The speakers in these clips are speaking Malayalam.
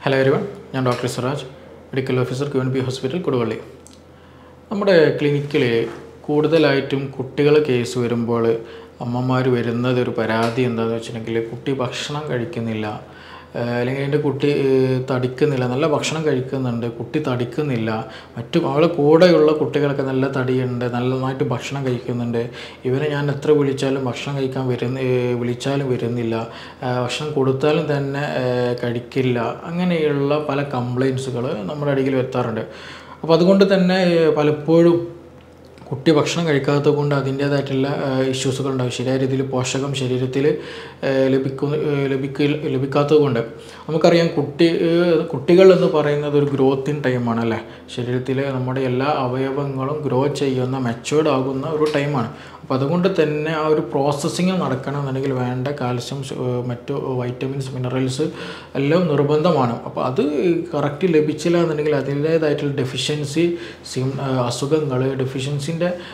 ഹലോ എവരിവൺ, ഞാൻ doctor Siraj, medical officer QNB hospital Koduvally. നമ്മുടെ ക്ലിനിക്കിൽ കൂടുതലായിട്ടും കുട്ടികൾ കേസ് വരുമ്പോൾ അമ്മമാർ വരുന്നത് ഒരു പരാതി എന്താണെന്ന് വെച്ചിട്ടുണ്ടെങ്കിൽ കുട്ടി ഭക്ഷണം കഴിക്കുന്നില്ല, അല്ലെങ്കിൽ എൻ്റെ കുട്ടി തടിക്കുന്നില്ല. നല്ല ഭക്ഷണം കഴിക്കുന്നുണ്ട്, കുട്ടി തടിക്കുന്നില്ല. മറ്റു അവളെ കൂടെയുള്ള കുട്ടികളൊക്കെ നല്ല തടിയുണ്ട്, നന്നായിട്ട് ഭക്ഷണം കഴിക്കുന്നുണ്ട്. ഇവരെ ഞാൻ എത്ര വിളിച്ചാലും ഭക്ഷണം കഴിക്കാൻ വിളിച്ചാലും വരുന്നില്ല, ഭക്ഷണം കൊടുത്താലും തന്നെ കഴിക്കില്ല. അങ്ങനെയുള്ള പല കംപ്ലയിൻസുകൾ നമ്മുടെ അടിയിൽ എത്താറുണ്ട്. അപ്പോൾ അതുകൊണ്ട് തന്നെ പലപ്പോഴും കുട്ടി ഭക്ഷണം കഴിക്കാത്തത് കൊണ്ട് അതിൻ്റേതായിട്ടുള്ള ഇഷ്യൂസുകളുണ്ടാകും. ശരിയായ രീതിയിൽ പോഷകം ശരീരത്തിൽ ലഭിക്കാത്തത് കൊണ്ട്. നമുക്കറിയാം കുട്ടികൾ എന്ന് പറയുന്നത് ഒരു ഗ്രോത്തിങ് ടൈമാണ് അല്ലേ. ശരീരത്തിലെ നമ്മുടെ എല്ലാ അവയവങ്ങളും ഗ്രോ ചെയ്യുന്ന മെച്ചുവേർഡ് ആകുന്ന ഒരു ടൈമാണ്. അപ്പോൾ അതുകൊണ്ട് തന്നെ ആ ഒരു പ്രോസസ്സിങ് നടക്കണമെന്നുണ്ടെങ്കിൽ വേണ്ട കാൽസ്യം, മറ്റു വൈറ്റമിൻസ്, മിനറൽസ് എല്ലാം നിർബന്ധമാണ്. അപ്പോൾ അത് കറക്റ്റ് ലഭിച്ചില്ല എന്നുണ്ടെങ്കിൽ അതിൻ്റേതായിട്ടുള്ള ഡെഫിഷ്യൻസി, അസുഖങ്ങൾ, ഡെഫിഷ്യൻസിൻ്റെ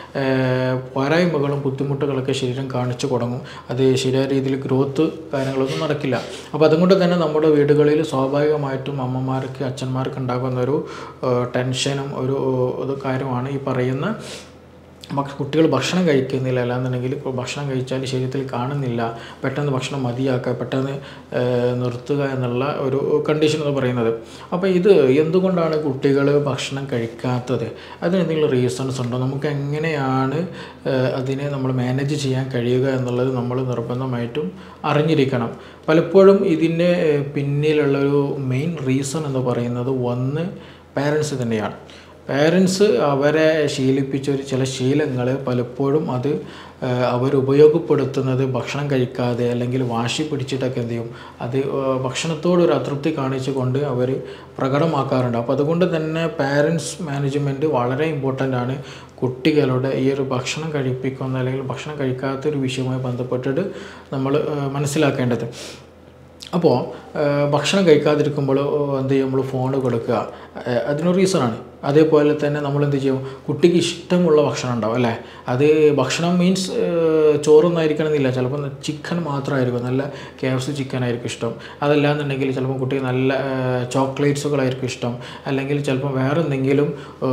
പോരായ്മകളും ബുദ്ധിമുട്ടുകളൊക്കെ ശരീരം കാണിച്ചു തുടങ്ങും. അത് ശരിയായ രീതിയിൽ ഗ്രോത്ത് കാര്യങ്ങളൊന്നും നടക്കില്ല. അപ്പോൾ അതുകൊണ്ട് തന്നെ നമ്മുടെ വീടുകളിൽ സ്വാഭാവികമായിട്ടും അമ്മമാർക്ക്, അച്ഛന്മാർക്ക് ഉണ്ടാകുന്ന ഒരു ടെൻഷനും ഒരു കാര്യമാണ് ഈ പറയുന്ന കുട്ടികൾ ഭക്ഷണം കഴിക്കുന്നില്ല, അല്ലാന്നുണ്ടെങ്കിൽ ഭക്ഷണം കഴിച്ചാൽ ശരീരത്തിൽ കാണുന്നില്ല, പെട്ടെന്ന് ഭക്ഷണം മതിയാക്കുക, പെട്ടെന്ന് നിർത്തുക എന്നുള്ള ഒരു കണ്ടീഷൻ എന്ന് പറയുന്നത്. അപ്പോൾ ഇത് എന്തുകൊണ്ടാണ് കുട്ടികൾ ഭക്ഷണം കഴിക്കാത്തത്? അതിനെന്തെങ്കിലും റീസൺസ് ഉണ്ടോ? നമുക്ക് എങ്ങനെയാണ് അതിനെ നമ്മൾ മാനേജ് ചെയ്യാൻ കഴിയുക എന്നുള്ളത് നമ്മൾ നിർബന്ധമായിട്ടും അറിഞ്ഞിരിക്കണം. പലപ്പോഴും ഇതിൻ്റെ പിന്നിലുള്ളൊരു മെയിൻ റീസൺ എന്ന് പറയുന്നത് പാരൻസ് തന്നെയാണ്. പാരൻസ് അവരെ ശീലിപ്പിച്ച ചില ശീലങ്ങൾ പലപ്പോഴും അത് അവരുപയോഗപ്പെടുത്തുന്നത് ഭക്ഷണം കഴിക്കാതെ അല്ലെങ്കിൽ വാശി പിടിച്ചിട്ടൊക്കെ എന്ത് ചെയ്യും, അത് ഭക്ഷണത്തോടൊരു അതൃപ്തി കാണിച്ചുകൊണ്ട് അവർ പ്രകടമാക്കാറുണ്ട്. അപ്പോൾ അതുകൊണ്ട് തന്നെ പാരൻസ് മാനേജ്മെൻറ്റ് വളരെ ഇമ്പോർട്ടൻ്റ് ആണ്. കുട്ടികളുടെ ഈ ഒരു ഭക്ഷണം കഴിപ്പിക്കുന്ന അല്ലെങ്കിൽ ഭക്ഷണം കഴിക്കാത്തൊരു വിഷയവുമായി ബന്ധപ്പെട്ടിട്ട് നമ്മൾ മനസ്സിലാക്കേണ്ടത്. അപ്പോൾ ഭക്ഷണം കഴിക്കാതിരിക്കുമ്പോൾ എന്ത് ചെയ്യും, നമ്മൾ ഫോൺ കൊടുക്കുക, അതിനൊരു റീസണാണ്. അതേപോലെ തന്നെ നമ്മൾ എന്ത് ചെയ്യും, കുട്ടിക്ക് ഇഷ്ടമുള്ള ഭക്ഷണം ഉണ്ടാവും അല്ലേ. അത് ഭക്ഷണം മീൻസ് ചോറൊന്നും ആയിരിക്കണമെന്നില്ല, ചിലപ്പോൾ ചിക്കൻ മാത്രമായിരിക്കും, നല്ല KFC ചിക്കൻ ആയിരിക്കും ഇഷ്ടം. അതല്ലാന്നുണ്ടെങ്കിൽ ചിലപ്പോൾ കുട്ടിക്ക് നല്ല ചോക്ലേറ്റ്സുകളായിരിക്കും ഇഷ്ടം, അല്ലെങ്കിൽ ചിലപ്പോൾ വേറെ എന്തെങ്കിലും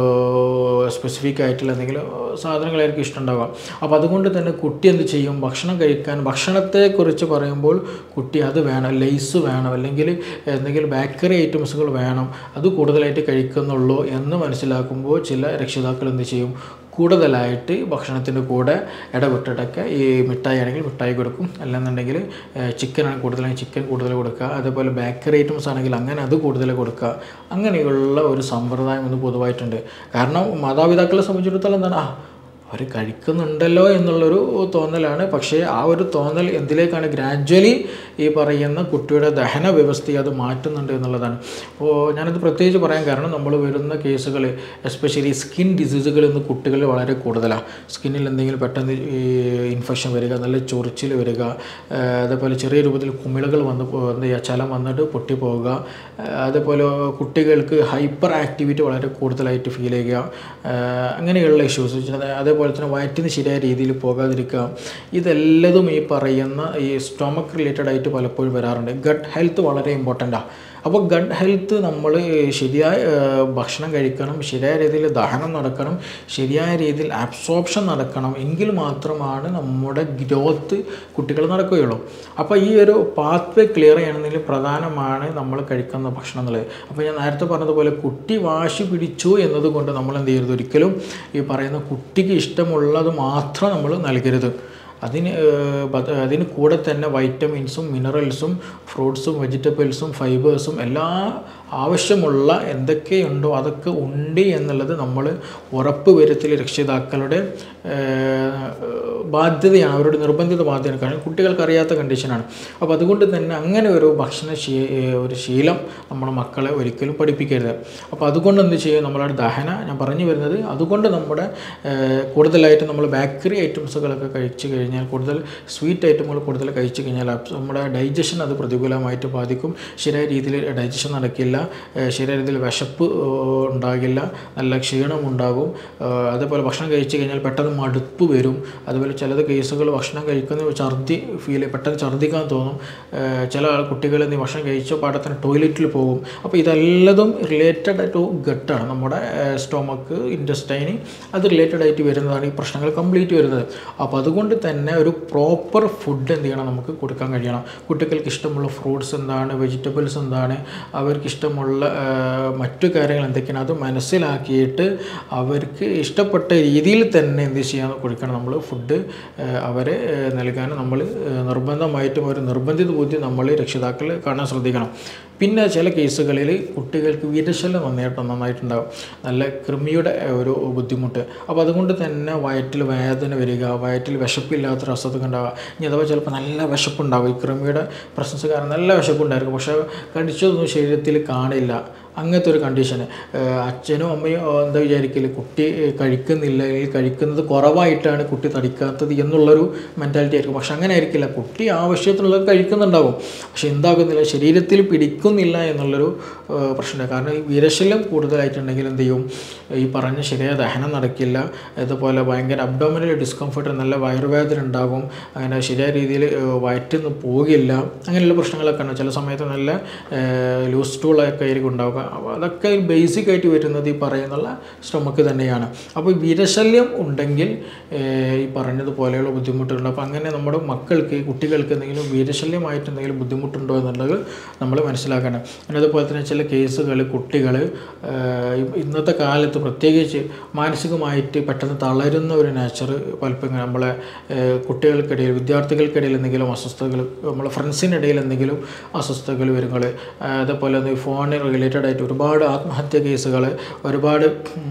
സ്പെസിഫിക് ആയിട്ടുള്ള എന്തെങ്കിലും സാധനങ്ങളായിരിക്കും ഇഷ്ടം ഉണ്ടാവുക. അപ്പോൾ അതുകൊണ്ട് തന്നെ കുട്ടി എന്ത് ചെയ്യും, ഭക്ഷണത്തെക്കുറിച്ച് പറയുമ്പോൾ കുട്ടി അത് വേണം, ലേസ് വേണം, അല്ലെങ്കിൽ എന്തെങ്കിലും ബേക്കറി ഐറ്റംസുകൾ വേണം, അത് കൂടുതലായിട്ട് കഴിക്കുന്നുള്ളൂ എന്ന് മനസ്സിലാക്കുമ്പോൾ ചില രക്ഷിതാക്കൾ എന്ത് ചെയ്യും, കൂടുതലായിട്ട് ഭക്ഷണത്തിൻ്റെ കൂടെ ഇടവിട്ടിട്ടൊക്കെ ഈ മിഠായി ആണെങ്കിൽ മിഠായി കൊടുക്കും, അല്ലെന്നുണ്ടെങ്കിൽ ചിക്കനാണെങ്കിൽ കൂടുതലാണെങ്കിൽ ചിക്കൻ കൂടുതൽ കൊടുക്കുക, അതേപോലെ ബേക്കറി ഐറ്റംസ് ആണെങ്കിൽ അങ്ങനെ അത് കൂടുതൽ കൊടുക്കുക. അങ്ങനെയുള്ള ഒരു സമ്പ്രദായം ഒന്ന് പൊതുവായിട്ടുണ്ട്. കാരണം മാതാപിതാക്കളെ സംബന്ധിച്ചിടത്തോളം എന്താണ്, അവർ കഴിക്കുന്നുണ്ടല്ലോ എന്നുള്ളൊരു തോന്നലാണ്. പക്ഷേ ആ ഒരു തോന്നൽ എന്തിലേക്കാണ്, ഗ്രാജ്വലി ഈ പറയുന്ന കുട്ടിയുടെ ദഹന വ്യവസ്ഥയെ അത് മാറ്റുന്നുണ്ട് എന്നുള്ളതാണ്. അപ്പോൾ ഞാനത് പ്രത്യേകിച്ച് പറയാൻ കാരണം, നമ്മൾ വരുന്ന കേസുകൾ എസ്പെഷ്യലി സ്കിൻ ഡിസീസുകൾ ഇന്ന് കുട്ടികളിൽ വളരെ കൂടുതലാണ്. സ്കിന്നിൽ എന്തെങ്കിലും പെട്ടെന്ന് ഇൻഫെക്ഷൻ വരിക, നല്ല ചൊറിച്ചിൽ വരിക, അതേപോലെ ചെറിയ രൂപത്തിൽ കുമിളകൾ എന്ത് ചെയ്യുക, ചലം വന്നിട്ട് പൊട്ടിപ്പോവുക, അതേപോലെ കുട്ടികൾക്ക് ഹൈപ്പർ ആക്ടിവിറ്റി വളരെ കൂടുതലായിട്ട് ഫീൽ ചെയ്യുക, അങ്ങനെയുള്ള ഇഷ്യൂസ്. അതേപോലെ തന്നെ വയറ്റിന് ശരിയായ രീതിയിൽ പോകാതിരിക്കുക. ഇതെല്ലതും ഈ പറയുന്ന ഈ സ്റ്റൊമക്ക് റിലേറ്റഡ് ആയിട്ട് പലപ്പോഴും വരാറുണ്ട്. ഗട്ട് ഹെൽത്ത് വളരെ ഇമ്പോർട്ടൻ്റാണ്. അപ്പോൾ ഗട്ട് ഹെൽത്ത് നമ്മൾ ശരിയായ ഭക്ഷണം കഴിക്കണം, ശരിയായ രീതിയിൽ ദഹനം നടക്കണം, ശരിയായ രീതിയിൽ അബ്സോർപ്ഷൻ നടക്കണം, എങ്കിൽ മാത്രമാണ് നമ്മുടെ ഗ്രോത്ത് കുട്ടികൾ നടക്കുകയുള്ളൂ. അപ്പോൾ ഈ ഒരു പാത്വേ ക്ലിയർ ചെയ്യണമെങ്കിൽ പ്രധാനമാണ് നമ്മൾ കഴിക്കുന്ന ഭക്ഷണം എന്നുള്ളത്. അപ്പോൾ ഞാൻ നേരത്തെ പറഞ്ഞതുപോലെ കുട്ടി വാശി പിടിച്ചു എന്നതുകൊണ്ട് നമ്മൾ എന്ത് ചെയ്യരുത്, ഒരിക്കലും ഈ പറയുന്ന കുട്ടിക്ക് ഇഷ്ടമുള്ളത് മാത്രം നമ്മൾ നൽകരുത്. അതിന് കൂടെ തന്നെ വൈറ്റമിൻസും മിനറൽസും ഫ്രൂട്ട്സും വെജിറ്റബിൾസും ഫൈബേഴ്സും എല്ലാ ആവശ്യമുള്ള എന്തൊക്കെയുണ്ടോ അതൊക്കെ ഉണ്ട് എന്നുള്ളത് നമ്മൾ ഉറപ്പ് വരുത്തൽ രക്ഷിതാക്കളുടെ ബാധ്യതയാണ്, അവരുടെ നിർബന്ധിത ബാധ്യതയാണ്. കാരണം കുട്ടികൾക്ക് അറിയാത്ത കണ്ടീഷനാണ്. അപ്പോൾ അതുകൊണ്ട് തന്നെ അങ്ങനെ ഒരു ഒരു ശീലം നമ്മുടെ മക്കളെ ഒരിക്കലും പഠിപ്പിക്കരുത്. അപ്പോൾ അതുകൊണ്ട് എന്ത് ചെയ്യും, നമ്മളവിടെ ദഹന ഞാൻ പറഞ്ഞു വരുന്നത്, അതുകൊണ്ട് നമ്മുടെ കൂടുതലായിട്ട് നമ്മൾ ബേക്കറി ഐറ്റംസുകളൊക്കെ കഴിച്ചു കഴിഞ്ഞാൽ, കൂടുതൽ സ്വീറ്റ് ഐറ്റമുകൾ കൂടുതൽ കഴിച്ചു കഴിഞ്ഞാൽ നമ്മുടെ ഡൈജഷൻ അത് പ്രതികൂലമായിട്ട് ബാധിക്കും. ശരിയായ രീതിയിൽ ഡൈജഷൻ നടക്കില്ല, ശരിയായ രീതിയിൽ വിശപ്പ് ഉണ്ടാകില്ല, നല്ല ക്ഷീണം ഉണ്ടാകും. അതേപോലെ ഭക്ഷണം കഴിച്ചു കഴിഞ്ഞാൽ പെട്ടെന്ന് മടുപ്പ് വരും, അതുപോലെ ചിലത് കേസുകൾ ഭക്ഷണം കഴിക്കുന്ന ഛർദി പെട്ടെന്ന് ഛർദ്ദിക്കാൻ തോന്നും. ചില കുട്ടികൾ ഭക്ഷണം കഴിച്ച പാടത്തിന് ടോയ്ലറ്റിൽ പോകും. അപ്പോൾ ഇതെല്ലതും റിലേറ്റഡ് ടു ഗട്ടാണ്, നമ്മുടെ സ്റ്റൊമക്ക്, ഇൻറ്റസ്റ്റൈന്, അത് റിലേറ്റഡ് ആയിട്ട് വരുന്നതാണ് ഈ പ്രശ്നങ്ങൾ കംപ്ലീറ്റ് വരുന്നത്. അപ്പോൾ അതുകൊണ്ട് തന്നെ ഒരു പ്രോപ്പർ ഫുഡ് എന്ത് ചെയ്യണം, നമുക്ക് കൊടുക്കാൻ കഴിയണം. കുട്ടികൾക്ക് ഇഷ്ടമുള്ള ഫ്രൂട്ട്സ് എന്താണ്, വെജിറ്റബിൾസ് എന്താണ്, അവർക്ക് ഇഷ്ടമുള്ള മറ്റു കാര്യങ്ങൾ എന്തൊക്കെയാണ്, അത് മനസ്സിലാക്കിയിട്ട് അവർക്ക് ഇഷ്ടപ്പെട്ട രീതിയിൽ തന്നെ എന്ത് ചെയ്യാൻ കൊടുക്കണം, നമ്മൾ ഫുഡ് അവരെ നൽകാൻ നമ്മൾ നിർബന്ധമായിട്ടും ഒരു നിർബന്ധിത ബുദ്ധി നമ്മൾ രക്ഷിതാക്കൾ കാണാൻ ശ്രദ്ധിക്കണം. പിന്നെ ചില കേസുകളിൽ കുട്ടികൾക്ക് വിരശല്യം നന്നായിട്ടുണ്ടാകും, നല്ല കൃമിയുടെ ഒരു ബുദ്ധിമുട്ട്. അപ്പോൾ അതുകൊണ്ട് തന്നെ വയറ്റിൽ വേദന വരിക, വയറ്റിൽ വിശപ്പില്ലാത്തൊരു അസുഖം ഉണ്ടാവുക. ഇനി അഥവാ ചിലപ്പോൾ നല്ല വിശപ്പുണ്ടാകും, ഈ കൃമിയുടെ പ്രശ്നം കാരണം നല്ല വിശപ്പുണ്ടായിരിക്കും, പക്ഷേ കടിച്ചതൊന്നും ശരീരത്തിൽ കാണില്ല. അങ്ങനത്തെ ഒരു കണ്ടീഷന് അച്ഛനും അമ്മയും എന്താ വിചാരിക്കൽ, കുട്ടി കഴിക്കുന്നില്ല, അല്ലെങ്കിൽ കഴിക്കുന്നത് കുറവായിട്ടാണ് കുട്ടി തടിക്കാത്തത് എന്നുള്ളൊരു മെൻറ്റാലിറ്റി ആയിരിക്കും. പക്ഷെ അങ്ങനെ ആയിരിക്കില്ല, കുട്ടി ആവശ്യത്തിനുള്ളത് കഴിക്കുന്നുണ്ടാകും, പക്ഷെ എന്താകുന്നില്ല, ശരീരത്തിൽ പിടിക്കുന്നില്ല എന്നുള്ളൊരു പ്രശ്നമാണ്. കാരണം ഈ വിരശല്യം കൂടുതലായിട്ടുണ്ടെങ്കിൽ എന്ത് ചെയ്യും, ഈ പറഞ്ഞ ശരിയായ ദഹനം നടക്കില്ല, അതുപോലെ ഭയങ്കര അബ്ഡോമിനൽ ഡിസ്കംഫർട്ട്, നല്ല വയറുവേദന ഉണ്ടാകും, അങ്ങനെ ശരിയായ രീതിയിൽ വയറ്റിൽ നിന്ന് പോകില്ല, അങ്ങനെയുള്ള പ്രശ്നങ്ങളൊക്കെ ഉണ്ട്. ചില സമയത്ത് നല്ല ലൂസ് സ്റ്റൂളൊക്കെ ആയിരിക്കും ഉണ്ടാവുക. അപ്പോൾ അതൊക്കെ ബേസിക് ആയിട്ട് വരുന്നത് ഈ പറയുന്നുള്ള സ്റ്റൊമക്ക് തന്നെയാണ്. അപ്പോൾ വിരശല്യം ഉണ്ടെങ്കിൽ ഈ പറഞ്ഞതുപോലെയുള്ള ബുദ്ധിമുട്ടുകളുണ്ട്. അപ്പോൾ അങ്ങനെ നമ്മുടെ മക്കൾക്ക്, കുട്ടികൾക്ക് എന്തെങ്കിലും വിരശല്യമായിട്ട് എന്തെങ്കിലും ബുദ്ധിമുട്ടുണ്ടോ എന്നുള്ളത് നമ്മൾ മനസ്സിലാക്കണം. പിന്നെ അതുപോലെ തന്നെ ചില കേസുകൾ കുട്ടികൾ ഇന്നത്തെ കാലത്ത് പ്രത്യേകിച്ച് മാനസികമായിട്ട് പെട്ടെന്ന് തളരുന്ന ഒരു നേച്ചർ പലപ്പോഴും നമ്മളെ കുട്ടികൾക്കിടയിൽ, വിദ്യാർത്ഥികൾക്കിടയിൽ എന്തെങ്കിലും അസ്വസ്ഥതകൾ, നമ്മളെ ഫ്രണ്ട്സിനിടയിൽ എന്തെങ്കിലും അസ്വസ്ഥതകൾ വരുമ്പോൾ, അതേപോലെ തന്നെ ഫോണിന് റിലേറ്റഡ് ആയിട്ട് ഒരുപാട് ആത്മഹത്യ കേസുകൾ, ഒരുപാട്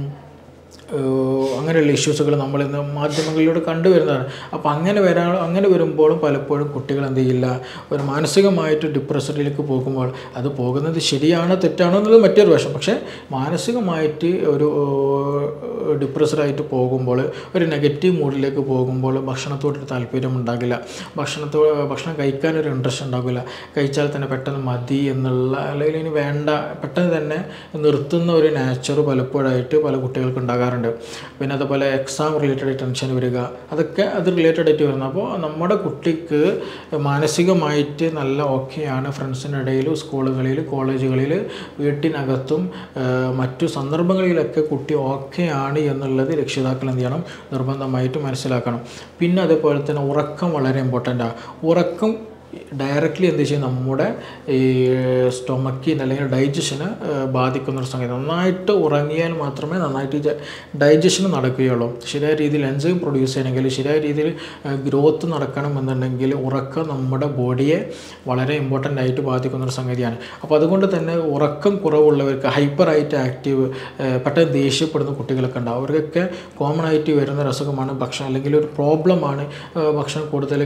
അങ്ങനെയുള്ള ഇഷ്യൂസുകൾ നമ്മളിന്ന് മാധ്യമങ്ങളിലൂടെ കണ്ടുവരുന്നതാണ്. അപ്പോൾ അങ്ങനെ വരുമ്പോഴും പലപ്പോഴും കുട്ടികൾ എന്ത് ചെയ്യില്ല, ഒരു മാനസികമായിട്ട് ഡിപ്രഷനിലേക്ക് പോകുമ്പോൾ, അത് പോകുന്നത് ശരിയാണോ തെറ്റാണോ എന്നുള്ളത് മറ്റൊരു വശം, പക്ഷേ മാനസികമായിട്ട് ഒരു ഡിപ്രസ്ഡായിട്ട് പോകുമ്പോൾ, ഒരു നെഗറ്റീവ് മൂഡിലേക്ക് പോകുമ്പോൾ ഭക്ഷണത്തോടൊരു താല്പര്യം ഉണ്ടാകില്ല, ഭക്ഷണം കഴിക്കാനൊരു ഇൻട്രസ്റ്റ് ഉണ്ടാകില്ല, കഴിച്ചാൽ തന്നെ പെട്ടെന്ന് മതി എന്നുള്ള, അല്ലെങ്കിൽ ഇനി വേണ്ട, പെട്ടെന്ന് തന്നെ നിർത്തുന്ന ഒരു നേച്ചർ പലപ്പോഴായിട്ട് പല കുട്ടികൾക്ക് ഉണ്ടാകാറുണ്ട്. പിന്നെ അതുപോലെ എക്സാം റിലേറ്റഡ് ടെൻഷൻ വരിക, അതൊക്കെ അത് റിലേറ്റഡ് ആയിട്ട് വരുന്നത്. അപ്പോൾ നമ്മുടെ കുട്ടിക്ക് മാനസികമായിട്ട് നല്ല ഓക്കെയാണ്, ഫ്രണ്ട്സിനിടയിൽ, സ്കൂളുകളിൽ, കോളേജുകളിൽ, വീട്ടിനകത്തും മറ്റു സന്ദർഭങ്ങളിലൊക്കെ കുട്ടി ഓക്കെയാണ് എന്നുള്ളത് രക്ഷിതാക്കൾ എന്ത് ചെയ്യണം, നിർബന്ധമായിട്ട് മനസ്സിലാക്കണം. പിന്നെ അതുപോലെ തന്നെ ഉറക്കം വളരെ ഇമ്പോർട്ടൻ്റാണ്. ഉറക്കം ഡയറക്റ്റ്ലി എന്ത് ചെയ്യും, നമ്മുടെ ഈ സ്റ്റൊമക്കിന് അല്ലെങ്കിൽ ഡൈജഷന് ബാധിക്കുന്നൊരു സംഗതി. നന്നായിട്ട് ഉറങ്ങിയാൽ മാത്രമേ നന്നായിട്ട് ഡൈജഷൻ നടക്കുകയുള്ളൂ. ശരിയായ രീതിയിൽ എൻസൈം പ്രൊഡ്യൂസ് ചെയ്യണമെങ്കിൽ, ശരിയായ രീതിയിൽ ഗ്രോത്ത് നടക്കണമെന്നുണ്ടെങ്കിൽ ഉറക്കം നമ്മുടെ ബോഡിയെ വളരെ ഇമ്പോർട്ടൻ്റ് ആയിട്ട് ബാധിക്കുന്നൊരു സംഗതിയാണ്. അപ്പോൾ അതുകൊണ്ട് തന്നെ ഉറക്കം കുറവുള്ളവർക്ക്, ഹൈപ്പർ ആയിട്ട് ആക്റ്റീവ്, പെട്ടെന്ന് ദേഷ്യപ്പെടുന്ന കുട്ടികളൊക്കെ ഉണ്ടാവും. അവർക്കൊക്കെ കോമൺ ആയിട്ട് വരുന്നൊരു അസുഖമാണ് ഭക്ഷണം, അല്ലെങ്കിൽ ഒരു പ്രോബ്ലമാണ് ഭക്ഷണം കൂടുതൽ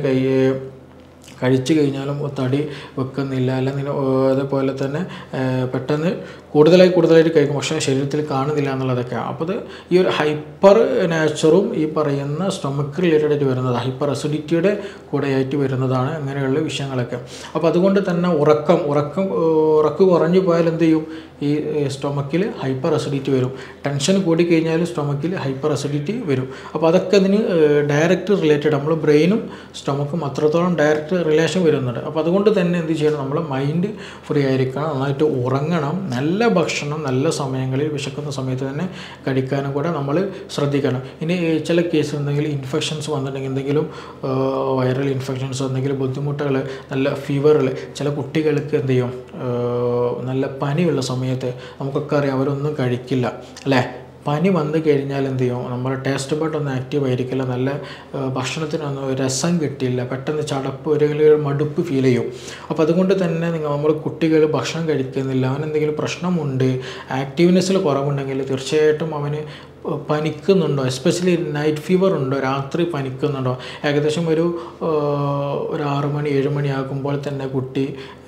കഴിച്ചു കഴിഞ്ഞാലും തടി വെക്കുന്നില്ല, അല്ലെങ്കിൽ അതേപോലെ തന്നെ പെട്ടെന്ന് കൂടുതലായിട്ട് കഴിക്കും, പക്ഷേ ശരീരത്തിൽ കാണുന്നില്ല എന്നുള്ളതൊക്കെ. അപ്പോൾ അത് ഈ ഒരു ഹൈപ്പർ നേച്ചറും ഈ പറയുന്ന സ്റ്റൊമക്ക് റിലേറ്റഡ് ആയിട്ട് വരുന്നത്, ഹൈപ്പർ അസിഡിറ്റിയുടെ കൂടെയായിട്ട് വരുന്നതാണ് അങ്ങനെയുള്ള വിഷയങ്ങളൊക്കെ. അപ്പോൾ അതുകൊണ്ട് തന്നെ ഉറക്കം കുറഞ്ഞു പോയാൽ എന്ത് ചെയ്യും, ഈ സ്റ്റൊമക്കിൽ ഹൈപ്പർ അസിഡിറ്റി വരും. ടെൻഷൻ കൂടിക്കഴിഞ്ഞാൽ സ്റ്റൊമക്കിൽ ഹൈപ്പർ അസിഡിറ്റി വരും. അപ്പോൾ അതൊക്കെ അതിന് ഡയറക്റ്റ് റിലേറ്റഡ്, നമ്മൾ ബ്രെയിനും സ്റ്റൊമക്കും അത്രത്തോളം ഡയറക്റ്റ് റിലേഷൻ വരുന്നുണ്ട്. അപ്പോൾ അതുകൊണ്ട് തന്നെ എന്ത് ചെയ്യണം, നമ്മൾ മൈൻഡ് ഫ്രീ ആയിരിക്കണം, നന്നായിട്ട് ഉറങ്ങണം, നല്ല ഭക്ഷണം നല്ല സമയങ്ങളിൽ വിശക്കുന്ന സമയത്ത് തന്നെ കഴിക്കാനും കൂടെ നമ്മൾ ശ്രദ്ധിക്കണം. ഇനി ചില കേസ് എന്തെങ്കിലും ഇൻഫെക്ഷൻസ് വന്നിട്ടുണ്ടെങ്കിൽ, എന്തെങ്കിലും വൈറൽ ഇൻഫെക്ഷൻസ്, എന്തെങ്കിലും ബുദ്ധിമുട്ടുകൾ, നല്ല ഫീവറിൽ, ചില കുട്ടികൾക്ക് എന്ത് ചെയ്യും, നല്ല പനിയുള്ള സമയത്ത് നമുക്കൊക്കെ അറിയാം അവരൊന്നും കഴിക്കില്ല അല്ലേ. പനി വന്നു കഴിഞ്ഞാൽ എന്ത് ചെയ്യും, നമ്മുടെ ടേസ്റ്റ് ബഡ് ഒന്നും ആക്റ്റീവ് ആയിരിക്കില്ല, നല്ല ഭക്ഷണത്തിനൊന്നും രസം കിട്ടില്ല, പെട്ടെന്ന് ചടപ്പ് ഒരു മടുപ്പ് ഫീൽ ചെയ്യും. അപ്പോൾ അതുകൊണ്ട് തന്നെ നമ്മൾ കുട്ടികൾ ഭക്ഷണം കഴിക്കുന്നില്ല, അവനെന്തെങ്കിലും പ്രശ്നമുണ്ട്, ആക്റ്റീവ്നെസ്സിൽ കുറവുണ്ടെങ്കിൽ തീർച്ചയായിട്ടും അവന് പനിക്കുന്നുണ്ടോ, എസ്പെഷ്യലി നൈറ്റ് ഫീവർ ഉണ്ടോ, രാത്രി പനിക്കുന്നുണ്ടോ, ഏകദേശം ഒരു 6 മണി 7 മണി ആകുമ്പോൾ തന്നെ കുട്ടി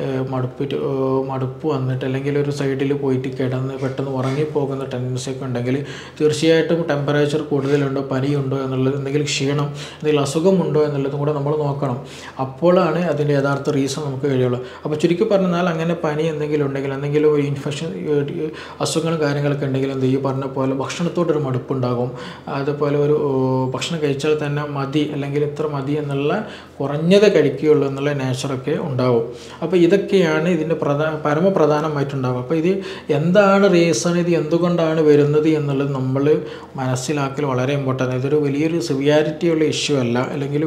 മടുപ്പ് വന്നിട്ട്, അല്ലെങ്കിൽ ഒരു സൈഡിൽ പോയിട്ട് കിടന്ന് പെട്ടെന്ന് ഉറങ്ങിപ്പോകുന്ന ടെൻഡൻസി ഒക്കെ ഉണ്ടെങ്കിൽ തീർച്ചയായിട്ടും ടെമ്പറേച്ചർ കൂടുതലുണ്ടോ, പനിയുണ്ടോ എന്നുള്ളത്, എന്തെങ്കിലും ക്ഷീണം, എന്തെങ്കിലും അസുഖമുണ്ടോ എന്നുള്ളതും കൂടെ നമ്മൾ നോക്കണം. അപ്പോഴാണ് അതിൻ്റെ യഥാർത്ഥ റീസൺ നമുക്ക് കഴിയുള്ളൂ. അപ്പോൾ ചുരുക്കി പറഞ്ഞാൽ അങ്ങനെ പനി എന്തെങ്കിലും ഉണ്ടെങ്കിൽ, എന്തെങ്കിലും ഒരു ഇൻഫെക്ഷൻ, അസുഖങ്ങളും കാര്യങ്ങളൊക്കെ ഉണ്ടെങ്കിൽ എന്ത് ഈ പറഞ്ഞ പോലെ ഭക്ഷണത്തോടൊരു മടുപ്പുണ്ടാകും. അതുപോലെ ഒരു ഭക്ഷണം കഴിച്ചാൽ തന്നെ മതി അല്ലെങ്കിൽ ഇത്ര മതി എന്നുള്ള കുറഞ്ഞത് കഴിക്കുകയുള്ളൂ എന്നുള്ള നേച്ചറൊക്കെ ഉണ്ടാകും. അപ്പോൾ ഇതൊക്കെയാണ് ഇതിൻ്റെ പരമപ്രധാനമായിട്ടുണ്ടാകും. അപ്പോൾ ഇത് എന്താണ് റീസൺ, ഇത് എന്തുകൊണ്ടാണ് വരുന്നത് എന്നുള്ളത് നമ്മൾ മനസ്സിലാക്കൽ വളരെ ഇമ്പോർട്ടൻ്റ്. ഇതൊരു വലിയൊരു സിവിയാരിറ്റിയുള്ള ഇഷ്യൂ അല്ല, അല്ലെങ്കിൽ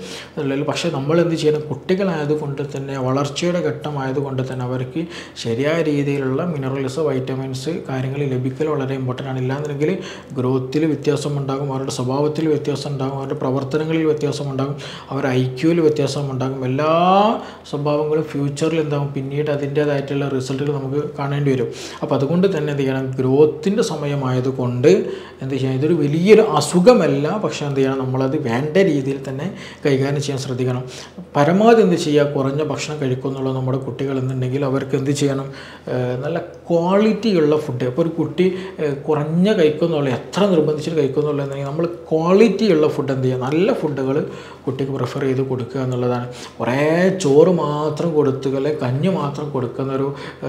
പക്ഷേ നമ്മൾ എന്ത് ചെയ്യണം, കുട്ടികളായതുകൊണ്ട് തന്നെ വളർച്ചയുടെ ഘട്ടമായതുകൊണ്ട് തന്നെ അവർക്ക് ശരിയായ രീതിയിലുള്ള മിനറൽസ്, വൈറ്റമിൻസ് കാര്യങ്ങൾ ലഭിക്കൽ വളരെ ഇമ്പോർട്ടൻ്റ് ആണ്. ഇല്ലാന്നുണ്ടെങ്കിൽ ഗ്രോത്തിൽ വ്യത്യാസമുണ്ടാകും, അവരുടെ സ്വഭാവത്തിൽ വ്യത്യാസം ഉണ്ടാകും, അവരുടെ പ്രവർത്തനങ്ങളിൽ വ്യത്യാസമുണ്ടാകും, അവരുടെ ഐക്യുവിൽ വ്യത്യാസമുണ്ടാകും. എല്ലാ സ്വഭാവങ്ങളും ഫ്യൂച്ചറിൽ എന്താകും, പിന്നീട് അതിൻ്റേതായിട്ടുള്ള റിസൾട്ടുകൾ നമുക്ക് കാണേണ്ടി വരും. അപ്പോൾ അതുകൊണ്ട് തന്നെ എന്ത് ചെയ്യണം, ഗ്രോത്തിൻ്റെ സമയമായതുകൊണ്ട് എന്ത് ചെയ്യണം, ഇതൊരു വലിയൊരു അസുഖമല്ല, പക്ഷേ എന്ത് ചെയ്യണം, നമ്മളത് വേണ്ട രീതിയിൽ തന്നെ കൈകാര്യം ചെയ്യാൻ ശ്രദ്ധിക്കണം. പരമാവധി എന്ത് ചെയ്യുക, കുറഞ്ഞ ഭക്ഷണം കഴിക്കുന്നുള്ള നമ്മുടെ കുട്ടികൾ എന്നുണ്ടെങ്കിൽ അവർക്ക് എന്ത് ചെയ്യണം, നല്ല ക്വാളിറ്റിയുള്ള ഫുഡ്. അപ്പോൾ ഒരു കുട്ടി കുറഞ്ഞ കഴിക്കുന്നുള്ള, എത്ര നിർബന്ധിച്ചിട്ട് കഴിക്കുന്നുള്ള എന്നുണ്ടെങ്കിൽ നമ്മൾ ക്വാളിറ്റിയുള്ള ഫുഡ് എന്ത് ചെയ്യുക, നല്ല ഫുഡുകൾ കുട്ടിക്ക് പ്രിഫർ ചെയ്ത് കൊടുക്കുക എന്നുള്ളതാണ്. കുറേ ചോറ് മാത്രം കൊടുക്കുക, അല്ലെങ്കിൽ കഞ്ഞി മാത്രം കൊടുക്കുന്നൊരു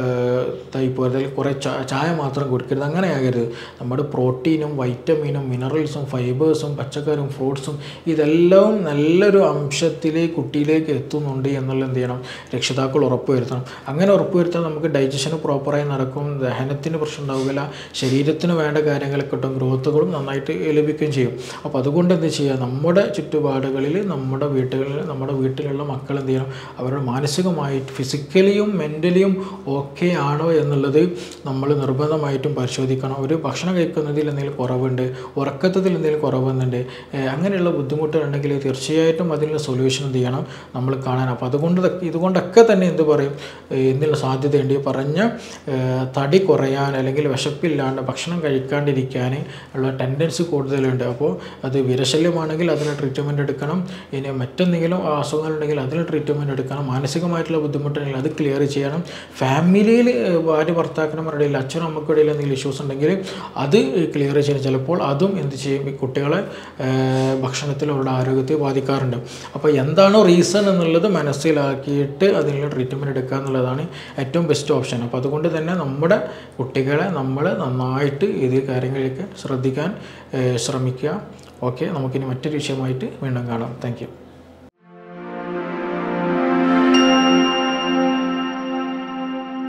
ടൈപ്പ്, അല്ലെങ്കിൽ കുറേ ചായ മാത്രം കൊടുക്കരുത്, അങ്ങനെ ആകരുത്. നമ്മുടെ പ്രോട്ടീനും വൈറ്റമിനും മിനറൽസും ഫൈബേഴ്സും പച്ചക്കറിയും ഫ്രൂട്ട്സും ഇതെല്ലാം നല്ലൊരു അംശത്തിൽ കുട്ടിയിലേക്ക് എത്തുന്നുണ്ട് എന്നുള്ള എന്ത് ചെയ്യണം, രക്ഷിതാക്കൾ ഉറപ്പുവരുത്തണം. അങ്ങനെ ഉറപ്പുവരുത്താൻ നമുക്ക് ഡൈജഷന് പ്രോപ്പറായി നടക്കും, ദഹനത്തിന് പ്രശ്നം ഉണ്ടാവുകയില്ല, ശരീരത്തിന് വേണ്ട കാര്യങ്ങളൊക്കെ കിട്ടും, ഗ്രോത്തുകളും നന്നായിട്ട് ലഭിക്കുകയും ചെയ്യും. അപ്പോൾ അതുകൊണ്ട് എന്ത് ചെയ്യുക, നമ്മുടെ ചുറ്റുപാടുകളിൽ, നമ്മുടെ വീട്ടിലുള്ള മക്കൾ എന്ത് ചെയ്യണം, അവരുടെ മാനസികമായിട്ട് ഫിസിക്കലിയും മെൻ്റലിയും ഓക്കെ ആണോ എന്നുള്ളത് നമ്മൾ നിർബന്ധമായിട്ടും പരിശോധിക്കണം. ഒരു ഭക്ഷണം കഴിക്കുന്നതിൽ എന്തെങ്കിലും കുറവുണ്ട്, ഉറക്കത്തിൽ എന്തെങ്കിലും കുറവുന്നുണ്ട്, അങ്ങനെയുള്ള ബുദ്ധിമുട്ടുകളുണ്ടെങ്കിൽ തീർച്ചയായിട്ടും അതിനുള്ള സൊല്യൂഷൻ എന്ത് ചെയ്യണം, നമ്മൾ കാണാൻ. അപ്പോൾ ഇതുകൊണ്ടൊക്കെ തന്നെ എന്ത് പറയും, എന്നുള്ള സാധ്യതയുണ്ട്. ഈ പറഞ്ഞ തടി കുറയാൻ അല്ലെങ്കിൽ വിശപ്പില്ലാണ്ട് ഭക്ഷണം കഴിക്കാണ്ടിരിക്കാൻ ഉള്ള ടെൻഡൻസി കൂടുതലുണ്ട്. അപ്പോൾ അത് വിരശല്യമാണെങ്കിൽ അതിന് ട്രീറ്റ്മെൻറ്റ് എടുക്കണം. ഇനി മറ്റെന്തെങ്കിലും അസുഖങ്ങളുണ്ടെങ്കിൽ അതിന് ട്രീറ്റ്മെൻറ്റ് എടുക്കണം. മാനസികമായിട്ടുള്ള ബുദ്ധിമുട്ടുണ്ടെങ്കിൽ അത് ക്ലിയർ ചെയ്യണം. ഫാമിലിയിൽ ഭാര്യ ഭർത്താക്കന്മാരുടെ ഇടയിൽ, അച്ഛനും അമ്മയ്ക്കും ഇടയിൽ എന്തെങ്കിലും ഇഷ്യൂസ് ഉണ്ടെങ്കിൽ അത് ക്ലിയർ ചെയ്യണം. ചിലപ്പോൾ അതും എന്ത് ചെയ്യും, ഈ കുട്ടികളെ ഭക്ഷണത്തിൽ അവരുടെ ആരോഗ്യത്തെ ബാധിക്കാറുണ്ട്. അപ്പോൾ എന്താണോ റീസൺ എന്നുള്ളത് മനസ്സിലാക്കിയിട്ട് അതിനുള്ള ട്രീറ്റ്മെൻറ്റ് എടുക്കുക എന്നുള്ളതാണ് ഏറ്റവും ബെസ്റ്റ് ഓപ്ഷൻ. അപ്പോൾ അതുകൊണ്ട് തന്നെ നമ്മുടെ കുട്ടികളെ നമ്മൾ നന്നായിട്ട് ഇത് കാര്യങ്ങളിലേക്ക് ശ്രദ്ധിക്കാൻ ശ്രമിക്കുക. ഓക്കെ, നമുക്കിനി മറ്റൊരു വിഷയമായിട്ട് വീണ്ടും കാണാം. Thank U.